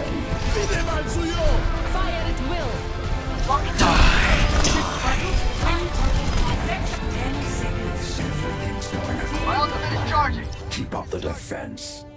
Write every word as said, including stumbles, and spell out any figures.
Fire at will. My ultimate is charging. Keep up the defense.